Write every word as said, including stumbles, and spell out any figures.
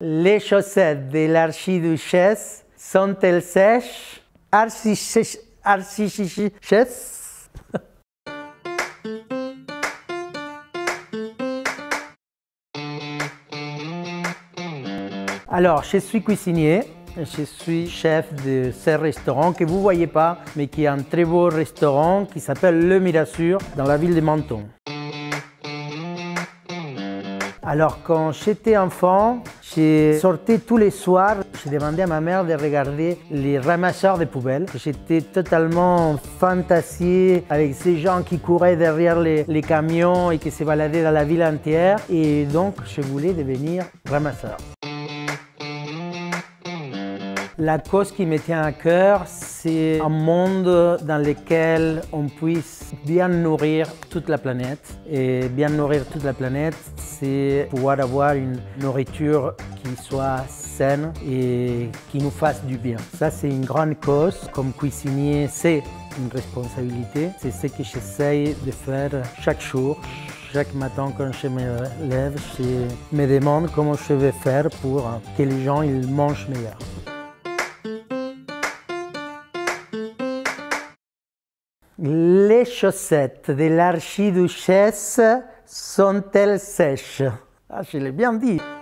Les chaussettes de l'archiduchesse sont-elles sèches? Archichesse. Archichesse. Alors, je suis cuisinier. Je suis chef de ce restaurant que vous ne voyez pas, mais qui est un très beau restaurant qui s'appelle Le Mirassure dans la ville de Menton. Alors, quand j'étais enfant, je sortais tous les soirs. Je demandais à ma mère de regarder les ramasseurs de poubelles. J'étais totalement fantasié avec ces gens qui couraient derrière les, les camions et qui se baladaient dans la ville entière. Et donc, je voulais devenir ramasseur. La cause qui me tient à cœur, c'est un monde dans lequel on puisse bien nourrir toute la planète. Et bien nourrir toute la planète, c'est pouvoir avoir une nourriture qui soit saine et qui nous fasse du bien. Ça, c'est une grande cause. Comme cuisinier, c'est une responsabilité. C'est ce que j'essaye de faire chaque jour. Chaque matin, quand je me lève, je me demande comment je vais faire pour que les gens ils mangent meilleur. Les chaussettes de l'archiduchesse sont-elles sèches? Ah, je l'ai bien dit.